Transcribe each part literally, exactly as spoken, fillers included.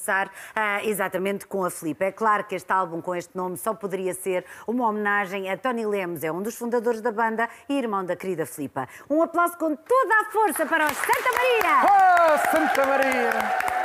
conversar uh, exatamente com a Filipa. É claro que este álbum com este nome só poderia ser uma homenagem a Tony Lemos, é um dos fundadores da banda e irmão da querida Filipa. Um aplauso com toda a força para os Santa Maria! Oh, Santa Maria!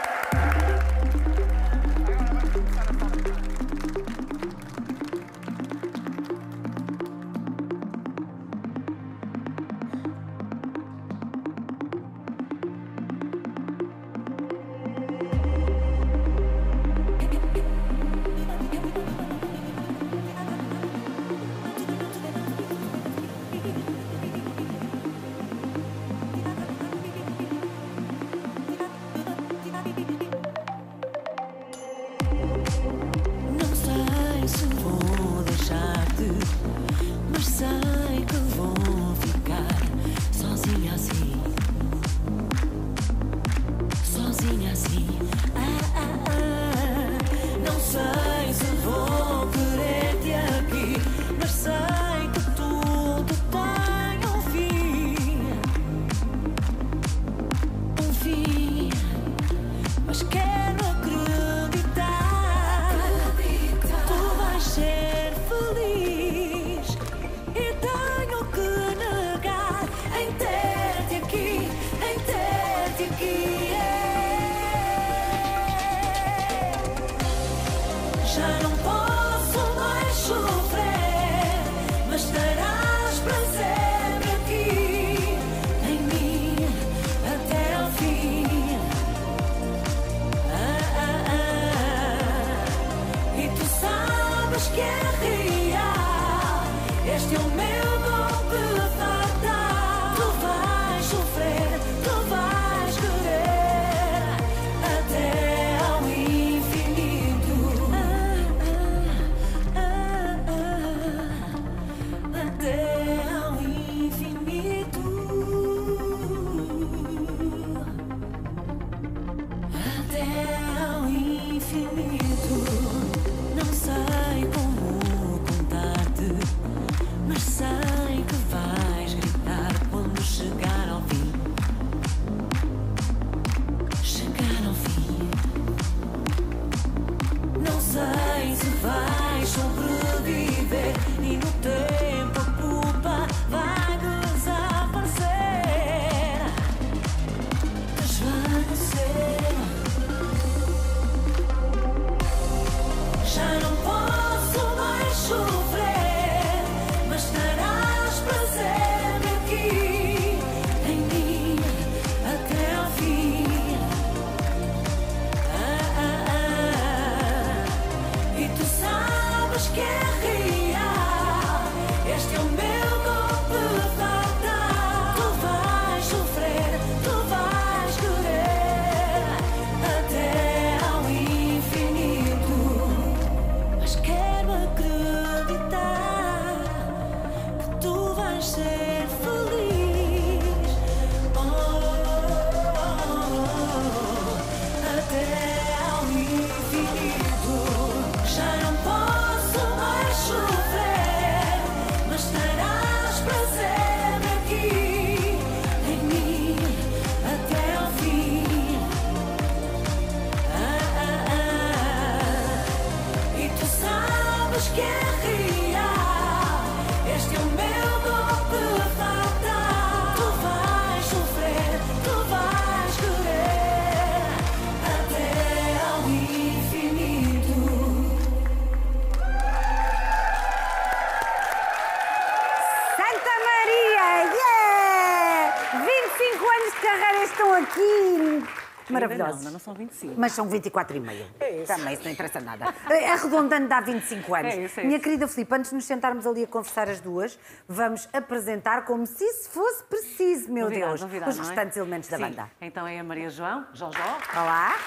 Maravilhosos. Não, não são vinte e cinco. Mas são vinte e quatro e meio. É isso. Também, isso não interessa nada. Arredondando dá vinte e cinco anos. É isso, é Minha isso. querida Filipa, antes de nos sentarmos ali a conversar as duas, vamos apresentar como se isso fosse preciso, meu Novidade, Deus, novidade, os não é? restantes elementos da Sim. banda. Então é a Maria João, Jojó, Olá.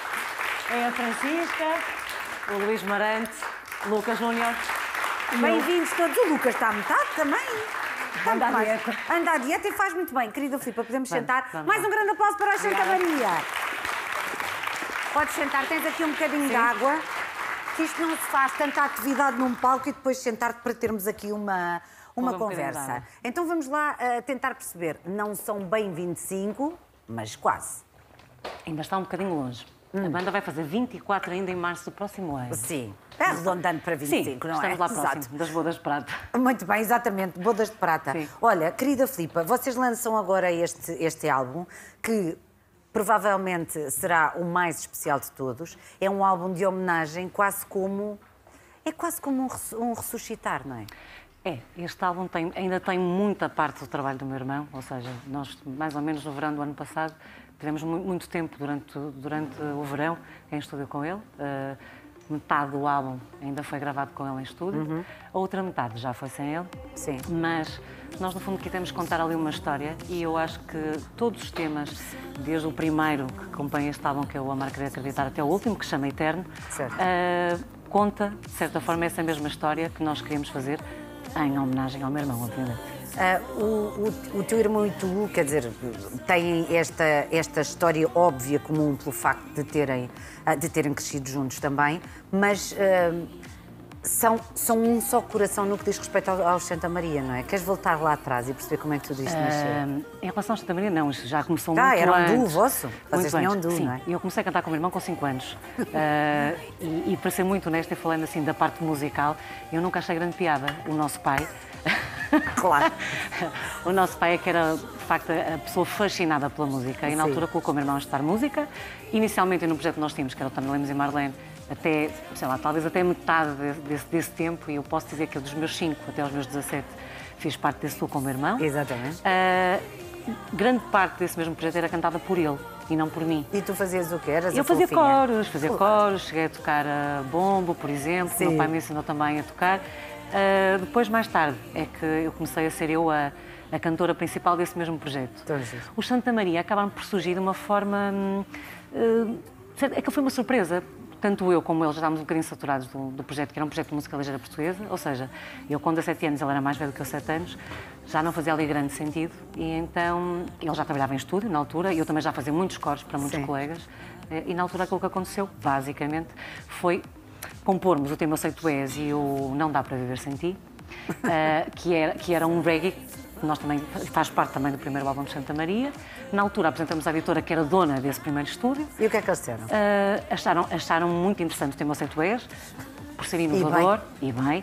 é a Francisca, o Luís Marante, Lucas Júnior. Bem-vindos todos. O Lucas está à metade também. Está Anda à muito mais. dieta. Anda à dieta e faz muito bem. Querida Filipa, podemos Vamos, sentar. vamos, Mais um vamos. grande aplauso para a Santa Obrigada. Maria. Podes sentar, tens aqui um bocadinho Sim. de água. Que isto não se faz tanta atividade num palco e depois sentar-te para termos aqui uma, uma Um bocadinho de conversa. água. Então vamos lá uh, tentar perceber. Não são bem vinte e cinco, mas quase. Ainda está um bocadinho longe. Hum. A banda vai fazer vinte e quatro ainda em março do próximo ano. Sim. É arredondando para vinte e cinco, Sim, não estamos é? lá próximo, Exato. das bodas de prata. Muito bem, exatamente, bodas de prata. Sim. Olha, querida Filipa, vocês lançam agora este, este álbum que provavelmente será o mais especial de todos. É um álbum de homenagem, quase como... É quase como um, res- um ressuscitar, não é? É, este álbum tem, ainda tem muita parte do trabalho do meu irmão, ou seja, nós mais ou menos no verão do ano passado tivemos mu- muito tempo durante, durante o verão em estúdio com ele. Uh, metade do álbum ainda foi gravado com ele em estúdio, Uhum. a outra metade já foi sem ele. Sim. Mas nós, no fundo, quisemos contar ali uma história e eu acho que todos os temas, desde o primeiro que acompanha este álbum, que é o Amar, Querer, Acreditar, até o último, que se chama Eterno, Certo. uh, conta, de certa forma, essa mesma história que nós queríamos fazer em homenagem ao meu irmão, obviamente. Ah, o, o, o teu irmão e tu, quer dizer, têm esta, esta história óbvia comum pelo facto de terem, ah, de terem crescido juntos também, mas ah, são, são um só coração no que diz respeito ao- aos Santa Maria, não é? Queres voltar lá atrás e perceber como é que tudo isto nasceu? Uh, em relação ao Santa Maria, não, isso já começou Ah, muito era um antes. duo vosso? Vocês Muito tinham um antes, duo, sim. não é? Eu comecei a cantar com o meu irmão com cinco anos. Uh, e, e, para ser muito honesta, e falando assim da parte musical, eu nunca achei grande piada. O nosso pai... Claro. O nosso pai é que era, de facto, a pessoa fascinada pela música e na Sim. altura colocou o meu irmão a estudar música. Inicialmente, no projeto que nós tínhamos, que era o Tony Lemos e Marlene, até, sei lá, talvez até metade desse, desse, desse tempo, e eu posso dizer que eu, dos meus cinco até aos meus dezassete, fiz parte desse duo com o meu irmão. Exatamente. Uh, grande parte desse mesmo projeto era cantada por ele e não por mim. E tu fazias o quê? Eras Eu a fazia fofinha? coros, fazia coros, cheguei a tocar a bombo, por exemplo, Sim. meu pai me ensinou também a tocar. Uh, depois, mais tarde, é que eu comecei a ser eu a, a cantora principal desse mesmo projeto. Tão giro. Os Santa Maria acabaram por surgir de uma forma... Hum, uh, é que foi uma surpresa. Tanto eu como ele já estávamos um bocadinho saturados do, do projeto, que era um projeto de música ligeira portuguesa, ou seja, eu com dezassete anos, ele era mais velho que eu, sete anos, já não fazia ali grande sentido, e então ele já trabalhava em estúdio na altura, e eu também já fazia muitos coros para muitos Sim. colegas, e na altura aquilo que aconteceu, basicamente, foi compormos o tema Eu Sei Tu És e o Não Dá Para Viver Sem Ti, uh, que, era, que era um reggae que nós também, faz parte também do primeiro álbum de Santa Maria. Na altura apresentamos à editora que era dona desse primeiro estúdio. E o que é que eles disseram? Uh, acharam, acharam muito interessante o tema Eu Sei Tu És, por ser inovador e bem.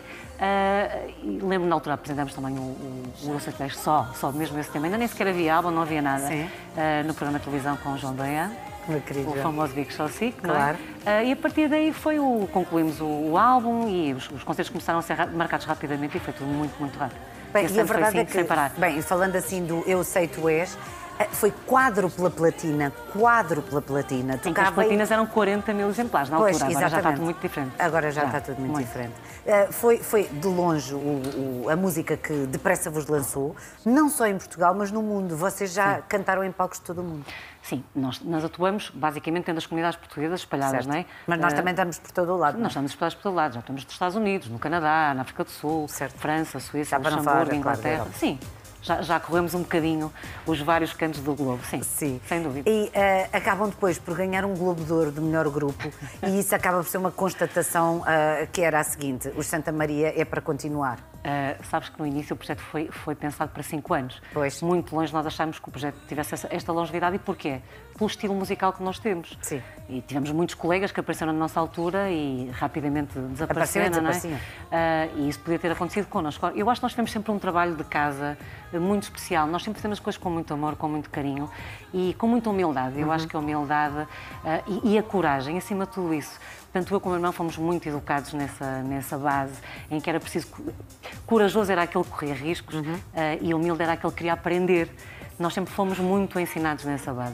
Uh, e lembro na altura apresentamos também o, o, o Eu Sei Tu És só, só mesmo esse tema. Ainda nem sequer havia álbum, não havia nada. Sim. Uh, no programa de televisão com o João Baiano. Meu querido. O famoso Big Show Sick, não é? Claro. Uh, e a partir daí foi o, concluímos o, o álbum e os, os concertos começaram a ser ra marcados rapidamente e foi tudo muito, muito rápido. Bem, Esse e a ano foi verdade assim, é que, sem parar. bem, falando assim do Eu Sei Tu És, foi quádrupla platina, quádrupla platina. Em que as Tocava em- platinas eram quarenta mil exemplares na Pois, altura, agora já está exatamente. tudo muito diferente. Agora já, está tudo muito, diferente. Uh, foi, foi de longe o- o- a música que depressa vos lançou, não só em Portugal, mas no mundo. Vocês já Sim. cantaram em palcos de todo o mundo. Sim, nós, nós atuamos basicamente dentro das comunidades portuguesas espalhadas, Certo. não é? Mas nós Uh, também estamos por todo o lado. não é? Nós estamos espalhados por todo lado, já estamos nos Estados Unidos, no Canadá, na África do Sul, Certo. França, Suíça, Já para não Luxemburgo, falar, é claro, da Inglaterra. Europa. Sim, já, já corremos um bocadinho os vários cantos do globo, sim, Sim. sem dúvida. E uh, acabam depois por ganhar um Globo de Ouro do melhor grupo e isso acaba por ser uma constatação uh, que era a seguinte: os Santa Maria é para continuar. Uh, sabes que no início o projeto foi, foi pensado para cinco anos. Pois. Muito longe nós achámos que o projeto tivesse essa, esta longevidade. E porquê? Pelo estilo musical que nós temos. Sim. E tivemos muitos colegas que apareceram na nossa altura e rapidamente desapareceram, Apareceram e não é? desapareciam. Uh, e isso podia ter acontecido connosco. Eu acho que nós tivemos sempre um trabalho de casa uh, muito especial. Nós sempre fizemos as coisas com muito amor, com muito carinho e com muita humildade. Eu Uhum. acho que a humildade uh, e, e a coragem, acima de tudo isso. Tanto eu como o meu irmão fomos muito educados nessa, nessa base, em que era preciso... Corajoso era aquele que corria riscos Uhum. uh, e humilde era aquele que queria aprender. Nós sempre fomos muito ensinados nessa base.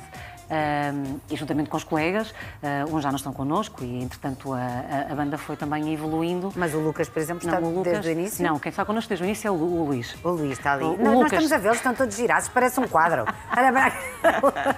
Um, e juntamente com os colegas, uh, uns já não estão connosco e, entretanto, a, a, a banda foi também evoluindo. Mas o Lucas, por exemplo, está Não, o Lucas- desde o início? Não, quem está connosco desde o início é o, Lu- o Luís. O Luís está ali. O- o Não, nós Lucas- estamos a vê-los, estão todos girados, parece um quadro. Olha para-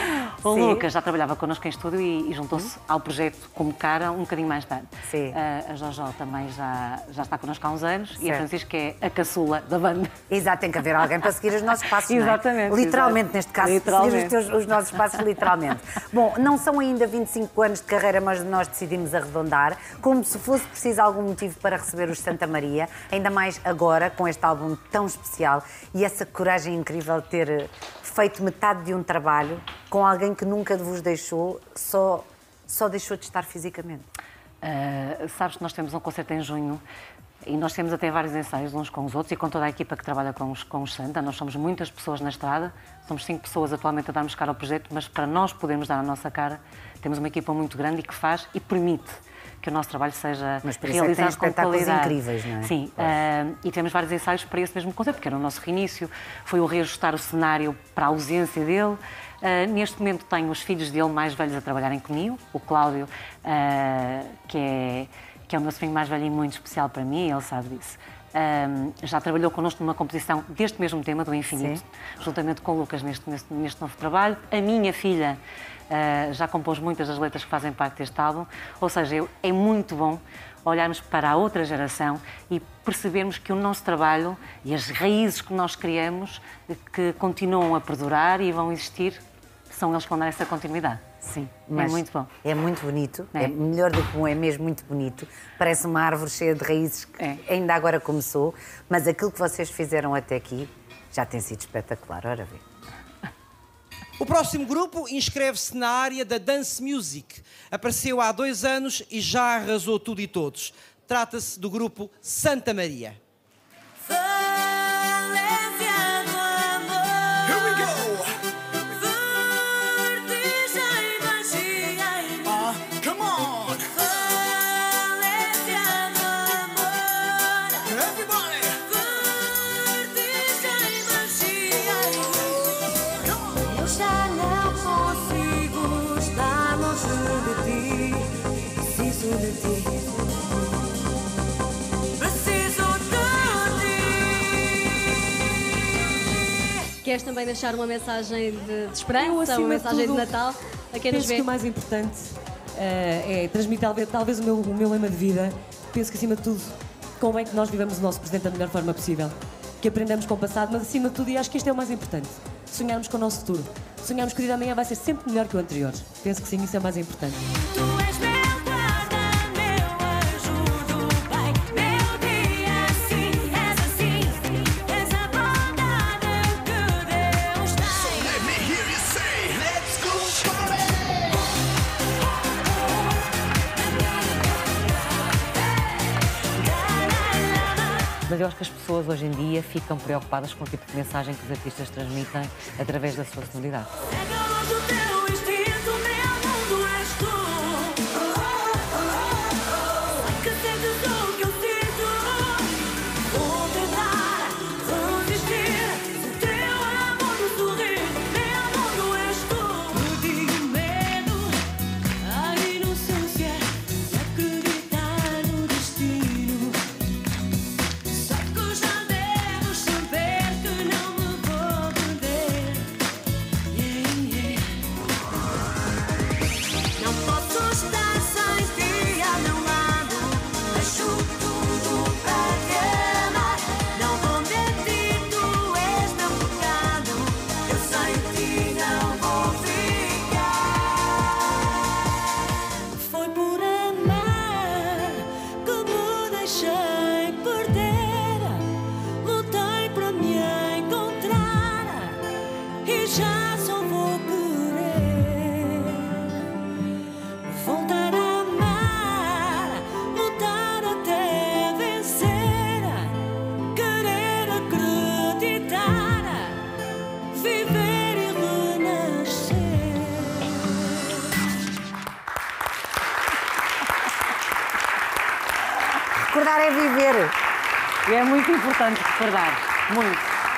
O Sim. Lucas já trabalhava connosco em estúdio e, e juntou-se ao projeto como cara um bocadinho mais tarde. Sim. Uh, a Jojó também já, já está connosco há uns anos e a Certo. Francisca é a caçula da banda. Exato, tem que haver alguém para seguir os nossos passos, não é? Exatamente, Literalmente, exato. neste caso, Literalmente. seguir os, teus- os nossos passos literalmente. Bom, não são ainda vinte e cinco anos de carreira, mas nós decidimos arredondar, como se fosse preciso algum motivo para receber os Santa Maria, ainda mais agora, com este álbum tão especial e essa coragem incrível de ter feito metade de um trabalho com alguém que nunca vos deixou, só, só deixou de estar fisicamente? Uh, sabes que nós temos um concerto em junho e nós temos até vários ensaios uns com os outros e com toda a equipa que trabalha com os, com os Santa. Nós somos muitas pessoas na estrada, somos cinco pessoas atualmente a darmos cara ao projeto, mas para nós podermos dar a nossa cara, temos uma equipa muito grande e que faz e permite que o nosso trabalho seja mas por realizado isso é que tem com qualidade. incríveis, não é? Sim, uh, e temos vários ensaios para esse mesmo concerto, porque era o nosso reinício, foi o reajustar o cenário para a ausência dele. Uh, neste momento tenho os filhos dele mais velhos a trabalharem comigo, o Cláudio, uh, que, é, que é o meu filho mais velho e muito especial para mim, ele sabe disso. Um, já trabalhou connosco numa composição deste mesmo tema, do Infinito, sim, juntamente com o Lucas neste, neste, neste novo trabalho. A minha filha uh, já compôs muitas das letras que fazem parte deste álbum, ou seja, eu, é muito bom olharmos para a outra geração e percebermos que o nosso trabalho e as raízes que nós criamos, que continuam a perdurar e vão existir, são eles que vão dar essa continuidade. Sim, é muito bom. É muito bonito, é. é melhor do que bom, é mesmo muito bonito. Parece uma árvore cheia de raízes que é. ainda agora começou, mas aquilo que vocês fizeram até aqui já tem sido espetacular, ora vê. O próximo grupo inscreve-se na área da dance music. Apareceu há dois anos e já arrasou tudo e todos. Trata-se do grupo Santa Maria. Queres também deixar uma mensagem de, de esperança, uma mensagem de, de Natal a quem nos vê? Penso que o mais importante uh, é transmitir talvez, talvez o, meu, o meu lema de vida. Penso que, acima de tudo, como é que nós vivemos o nosso presente da melhor forma possível. Que aprendamos com o passado, mas, acima de tudo, e acho que isto é o mais importante, sonharmos com o nosso futuro. Sonharmos que o dia de amanhã vai ser sempre melhor que o anterior. Penso que sim, isso é o mais importante. Tu és meu guarda, meu anjo do Pai, meu dia, sim, és assim, és a bondade que Deus tem. So let me hear you say, let's go for it. Mas eu acho que as pessoas hoje em dia ficam preocupadas com o tipo de mensagem que os artistas transmitem através da sua sonoridade. Recordar é viver. E é muito importante recordar, muito.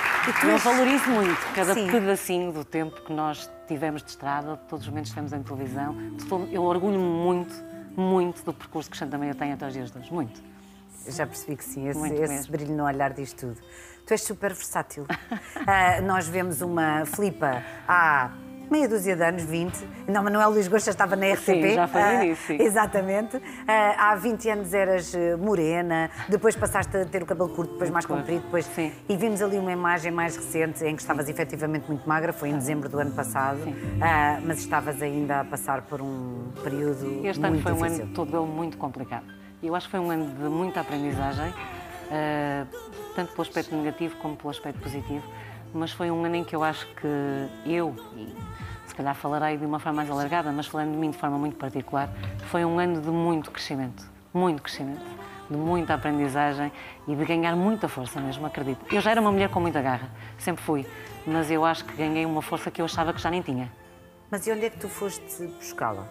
E eu valorizo muito cada Sim. pedacinho do tempo que nós tivemos de estrada, todos os momentos que estivemos em televisão. Eu orgulho-me muito, muito do percurso que Santa Maria tem até os dias de hoje, muito. Eu já percebi que sim, esse, Muito esse mesmo. brilho no olhar diz tudo. Tu és super versátil. Ah, nós vemos uma Filipa há meia dúzia de anos, vinte. Não, Manuel Luís Gosta estava na R T P. Sim, já foi no Ah, início, sim. Exatamente. Ah, há vinte anos eras eh, morena, depois passaste a ter o cabelo curto, depois mais Depois, comprido, depois... sim. E vimos ali uma imagem mais recente em que estavas efetivamente muito magra, foi em dezembro do ano passado, Sim. Ah, mas estavas ainda a passar por um período Este muito ano foi um difícil. ano todo ele muito complicado. E eu acho que foi um ano de muita aprendizagem, uh, tanto pelo aspecto negativo como pelo aspecto positivo, mas foi um ano em que eu acho que eu, e se calhar falarei de uma forma mais alargada, mas falando de mim de forma muito particular, foi um ano de muito crescimento, muito crescimento, de muita aprendizagem e de ganhar muita força mesmo, acredito. Eu já era uma mulher com muita garra, sempre fui, mas eu acho que ganhei uma força que eu achava que já nem tinha. Mas e onde é que tu foste buscá-la?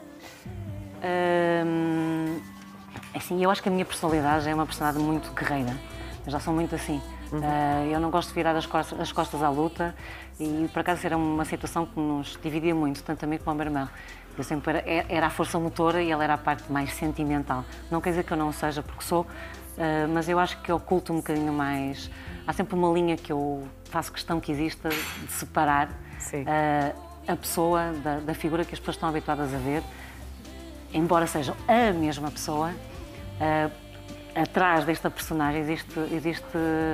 Hum, assim, eu acho que a minha personalidade é uma personalidade muito guerreira. Eu já sou muito assim. Uhum. Uh, eu não gosto de virar as costas, as costas à luta e, por acaso, era uma situação que nos dividia muito, tanto a mim como ao meu irmão. Eu sempre era, era a força motora e ela era a parte mais sentimental. Não quer dizer que eu não seja, porque sou, uh, mas eu acho que oculto um bocadinho mais. Há sempre uma linha que eu faço questão que exista de separar uh, a pessoa da, da figura que as pessoas estão habituadas a ver. Embora sejam a mesma pessoa, uh, atrás desta personagem existe, existe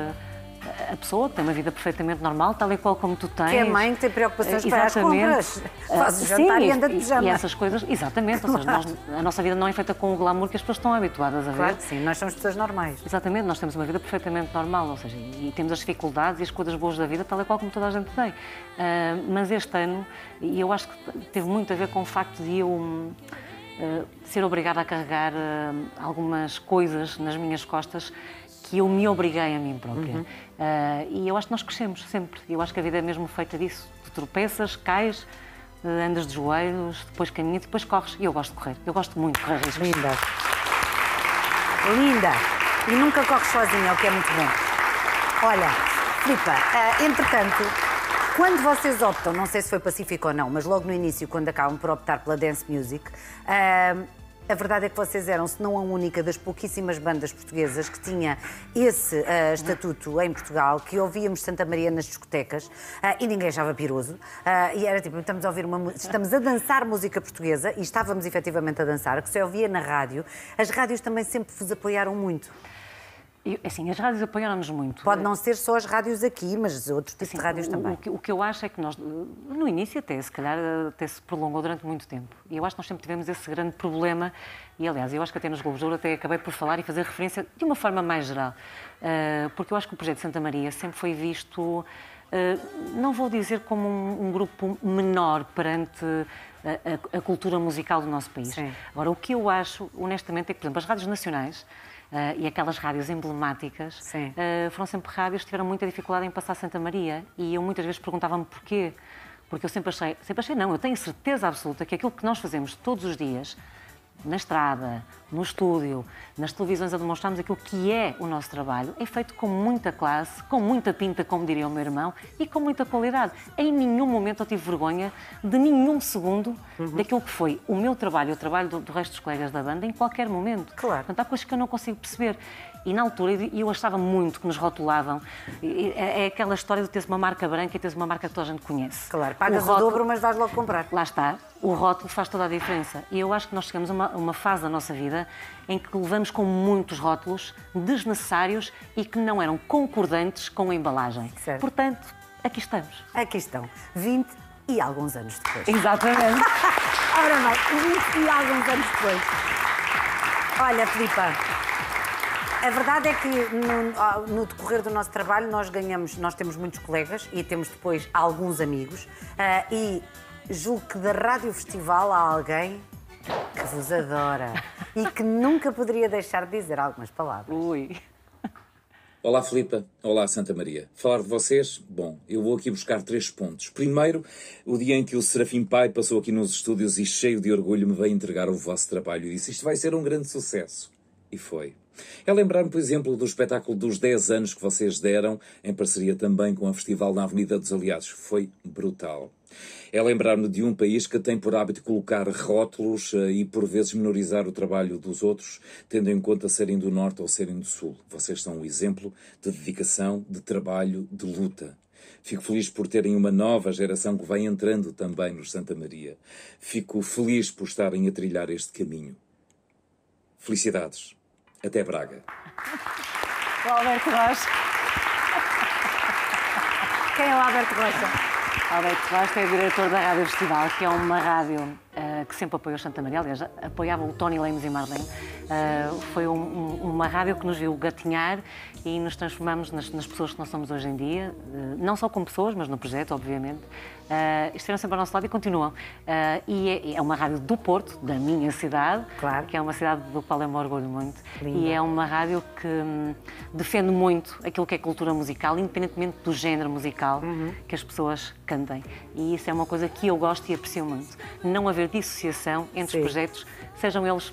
a pessoa que tem uma vida perfeitamente normal, tal e qual como tu tens. Que é mãe que tem preocupações uh, para as compras. Faz o jantar e anda de pijama. E essas coisas, exatamente. Ou seja, nós, a nossa vida não é feita com o glamour que as pessoas estão habituadas a ver. Claro que sim, nós somos pessoas normais. Exatamente, nós temos uma vida perfeitamente normal, ou seja, e temos as dificuldades e as coisas boas da vida, tal e qual como toda a gente tem. Uh, mas este ano, e eu acho que teve muito a ver com o facto de eu um, uh, ser obrigada a carregar uh, algumas coisas nas minhas costas que eu me obriguei a mim própria. Uhum. Uh, e eu acho que nós crescemos sempre. Eu acho que a vida é mesmo feita disso. Tu tropeças, cais, uh, andas de joelhos, depois caminhas, depois corres. E eu gosto de correr. Eu gosto muito de correr riscos. Linda. Linda. E nunca corres sozinha, o que é muito bom. Olha, Filipa, uh, entretanto, quando vocês optam, não sei se foi pacífico ou não, mas logo no início, quando acabam por optar pela dance music, uh, a verdade é que vocês eram, se não a única, das pouquíssimas bandas portuguesas que tinha esse uh, estatuto em Portugal, que ouvíamos Santa Maria nas discotecas uh, e ninguém achava piroso. Uh, e era tipo, estamos a ouvir uma estamos a dançar música portuguesa e estávamos efetivamente a dançar, que se ouvia na rádio. As rádios também sempre vos apoiaram muito. Eu, assim, as rádios apoiaram-nos muito. Pode não ser só as rádios aqui, mas outros tipos assim, de rádios o, também. O que, o que eu acho é que nós, no início até, se calhar, até se prolongou durante muito tempo. E eu acho que nós sempre tivemos esse grande problema. E, aliás, eu acho que até nos Globos de Ouro até acabei por falar e fazer referência de uma forma mais geral. Uh, porque eu acho que o projeto Santa Maria sempre foi visto, uh, não vou dizer como um, um grupo menor perante a, a, a cultura musical do nosso país. Sim. Agora, o que eu acho, honestamente, é que, por exemplo, as rádios nacionais, Uh, e aquelas rádios emblemáticas uh, foram sempre rádios que tiveram muita dificuldade em passar Santa Maria e eu muitas vezes perguntava-me porquê, porque eu sempre achei, sempre achei não, eu tenho certeza absoluta que aquilo que nós fazemos todos os dias, na estrada, no estúdio, nas televisões a demonstrarmos aquilo que é o nosso trabalho, é feito com muita classe, com muita pinta, como diria o meu irmão, e com muita qualidade. Em nenhum momento eu tive vergonha de nenhum segundo uhum. daquilo que foi o meu trabalho, o trabalho do, do resto dos colegas da banda, em qualquer momento. Claro. Portanto, há coisas que eu não consigo perceber. E na altura eu achava muito que nos rotulavam. É aquela história de teres uma marca branca e teres uma marca que toda a gente conhece. Claro, pagas o, rótulo, o dobro, mas vais logo comprar. Lá está. O rótulo faz toda a diferença. E eu acho que nós chegamos a uma, uma fase da nossa vida em que levamos com muitos rótulos desnecessários e que não eram concordantes com a embalagem. Certo. Portanto, aqui estamos. Aqui estão. vinte e alguns anos depois. Exatamente. Ora bem, vinte e alguns anos depois. Olha, Filipa, a verdade é que no, no decorrer do nosso trabalho nós ganhamos, nós temos muitos colegas e temos depois alguns amigos uh, e julgo que da Rádio Festival há alguém que vos adora e que nunca poderia deixar de dizer algumas palavras. Ui. Olá, Filipa. Olá, Santa Maria. Falar de vocês? Bom, eu vou aqui buscar três pontos. Primeiro, o dia em que o Serafim Pai passou aqui nos estúdios e, cheio de orgulho, me veio entregar o vosso trabalho e disse: isto vai ser um grande sucesso. E foi. É lembrar-me, por exemplo, do espetáculo dos dez anos que vocês deram, em parceria também com a Festival na Avenida dos Aliados. Foi brutal. É lembrar-me de um país que tem por hábito colocar rótulos e, por vezes, menorizar o trabalho dos outros, tendo em conta serem do Norte ou serem do Sul. Vocês são um exemplo de dedicação, de trabalho, de luta. Fico feliz por terem uma nova geração que vai entrando também no Santa Maria. Fico feliz por estarem a trilhar este caminho. Felicidades. Até Braga. O Alberto Rocha. Quem é o Alberto Rocha? Alberto Rocha é diretor da Rádio Festival, que é uma rádio uh, uh, que sempre apoiou Santa Maria, aliás, apoiava o Tony Lemos e Marlene. Uh, foi um, um, uma rádio que nos viu gatinhar e nos transformamos nas, nas pessoas que nós somos hoje em dia, uh, não só como pessoas, mas no projeto, obviamente. Uh, estiveram sempre ao nosso lado e continuam. Uh, e é, é uma rádio do Porto, da minha cidade, Claro. que é uma cidade do qual eu me orgulho muito. Linda. E é uma rádio que hum, defende muito aquilo que é cultura musical, independentemente do género musical Uhum. que as pessoas cantem. E isso é uma coisa que eu gosto e aprecio muito. Não haver dissociação entre Sim. os projetos, sejam eles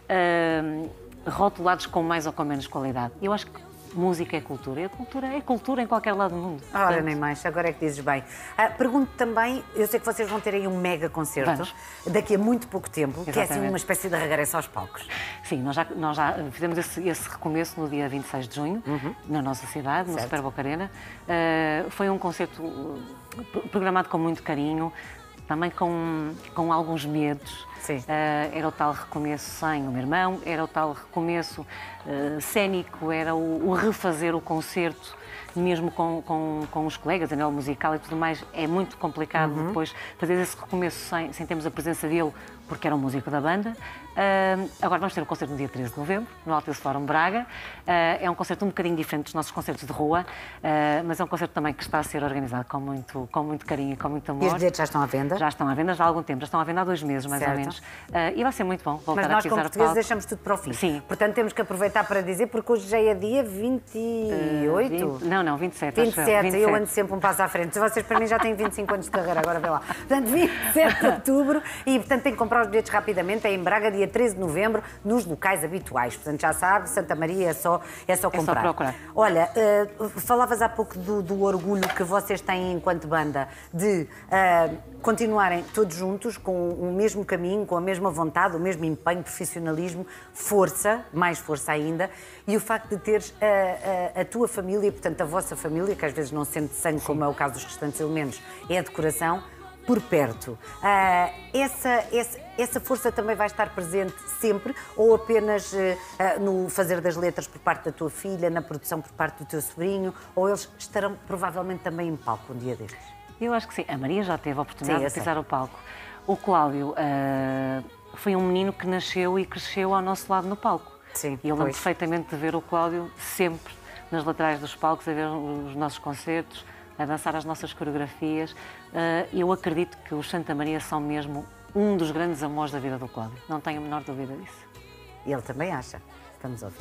hum, rotulados com mais ou com menos qualidade. Eu acho que música é cultura. E a cultura é cultura em qualquer lado do mundo. Ora, Portanto, nem mais, agora é que dizes bem. Ah, pergunto também, eu sei que vocês vão ter aí um mega concerto Vamos. daqui a muito pouco tempo, que é assim Exatamente. uma espécie de regresso aos palcos. Sim, nós já, nós já fizemos esse, esse recomeço no dia vinte e seis de junho, na nossa cidade, no Certo. Super Boca Arena. Uh, foi um concerto uh, pro- programado com muito carinho, também com, com alguns medos. Sim. Uh, era o tal recomeço sem o meu irmão, era o tal recomeço uh, cénico, era o, o refazer o concerto, mesmo com, com, com os colegas, a nível musical e tudo mais. É muito complicado depois fazer esse recomeço sem, sem termos a presença dele, porque era um músico da banda. Uh, agora vamos ter um concerto no dia treze de novembro, no Altice Fórum Braga. Uh, é um concerto um bocadinho diferente dos nossos concertos de rua, uh, mas é um concerto também que está a ser organizado com muito, com muito carinho e com muito amor. E os bilhetes já estão à venda? Já estão à venda já há algum tempo, já estão à venda há dois meses, mais Certo. ou menos. Uh, e vai ser muito bom voltar Mas a nós, pisar como o portugueses, palco. deixamos tudo para o fim. Sim. Portanto, temos que aproveitar para dizer, porque hoje já é dia vinte e oito. vinte não, não, vinte e sete. vinte e sete, eu ando sempre um passo à frente. Vocês, para mim, já têm vinte e cinco anos de carreira, agora vê lá. Portanto, vinte e sete de outubro, e, portanto, tem que comprar os bilhetes rapidamente. É em Braga, dia treze de novembro, nos locais habituais. Portanto, já sabe, Santa Maria é só, é só só comprar. procurar. Olha, uh, falavas há pouco do, do orgulho que vocês têm enquanto banda de uh, continuarem todos juntos com o mesmo caminho, com a mesma vontade, o mesmo empenho, profissionalismo, força, mais força ainda, e o facto de teres a, a, a tua família, portanto a vossa família, que às vezes não sente sangue, como é o caso dos restantes elementos, é a decoração, por perto. Ah, essa, essa, essa força também vai estar presente sempre ou apenas ah, no fazer das letras por parte da tua filha, na produção por parte do teu sobrinho, ou eles estarão provavelmente também em palco um dia destes? Eu acho que sim. A Maria já teve a oportunidade Sim, eu de pisar o palco. O Cláudio ah, foi um menino que nasceu e cresceu ao nosso lado no palco. Sim, E eu lembro pois. perfeitamente de ver o Cláudio sempre nas laterais dos palcos, a ver os nossos concertos, a dançar as nossas coreografias. Ah, eu acredito que os Santa Maria são mesmo um dos grandes amores da vida do Cláudio. Não tenho a menor dúvida disso. E ele também acha. Vamos ouvir.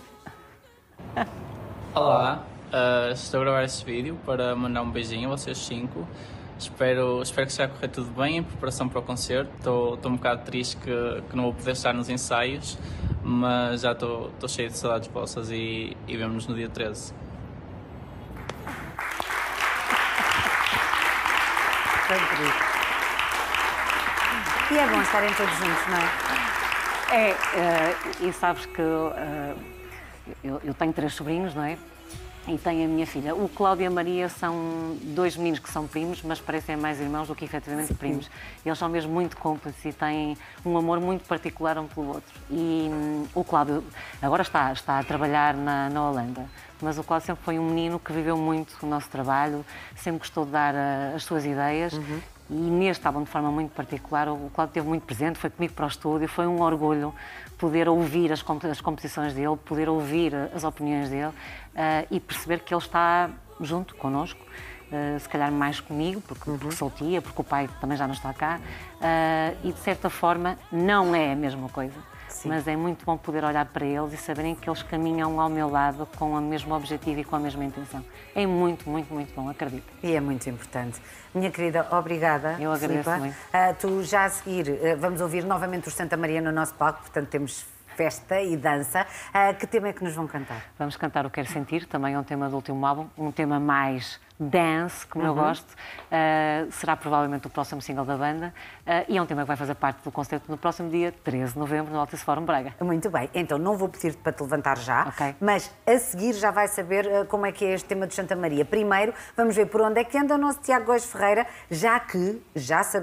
Olá, uh, estou a gravar este vídeo para mandar um beijinho a vocês cinco. Espero, espero que esteja a correr tudo bem em preparação para o concerto. Estou, estou um bocado triste que, que não vou poder estar nos ensaios, mas já estou, estou cheio de saudades vossas e, e vemo-nos no dia treze. Sempre. E é bom estarem todos juntos, não é? É, eh, e sabes que eh, eu, eu tenho três sobrinhos, não é? E tenho a minha filha. O Cláudio e a Maria são dois meninos que são primos, mas parecem mais irmãos do que efetivamente primos. Eles são mesmo muito cúmplices e têm um amor muito particular um pelo outro. E hum, o Cláudio agora está, está a trabalhar na, na Holanda, mas o Cláudio sempre foi um menino que viveu muito o nosso trabalho, sempre gostou de dar uh, as suas ideias. E neste álbum, de forma muito particular, o Cláudio esteve muito presente, foi comigo para o estúdio, foi um orgulho poder ouvir as, comp as composições dele, poder ouvir as opiniões dele uh, e perceber que ele está junto connosco, uh, se calhar mais comigo, porque, porque sou tia, porque o pai também já não está cá, uh, e de certa forma não é a mesma coisa. Sim. Mas é muito bom poder olhar para eles e saberem que eles caminham ao meu lado com o mesmo objetivo e com a mesma intenção. É muito, muito, muito bom, acredito. E é muito importante. Minha querida, obrigada. Eu agradeço Filipa. muito. Ah, tu já a seguir ah, vamos ouvir novamente os Santa Maria no nosso palco, portanto temos festa e dança. Ah, que tema é que nos vão cantar? Vamos cantar o Quero Sentir, também é um tema do último álbum, um tema mais dance, como eu gosto. Uh, será provavelmente o próximo single da banda uh, e é um tema que vai fazer parte do concerto no próximo dia treze de novembro no Altice Fórum Braga. Muito bem, então não vou pedir-te para te levantar já, Ok. mas a seguir já vai saber ah, como é que é este tema de Santa Maria. Primeiro, vamos ver por onde é que anda o nosso Tiago Góes Ferreira, já que já sabemos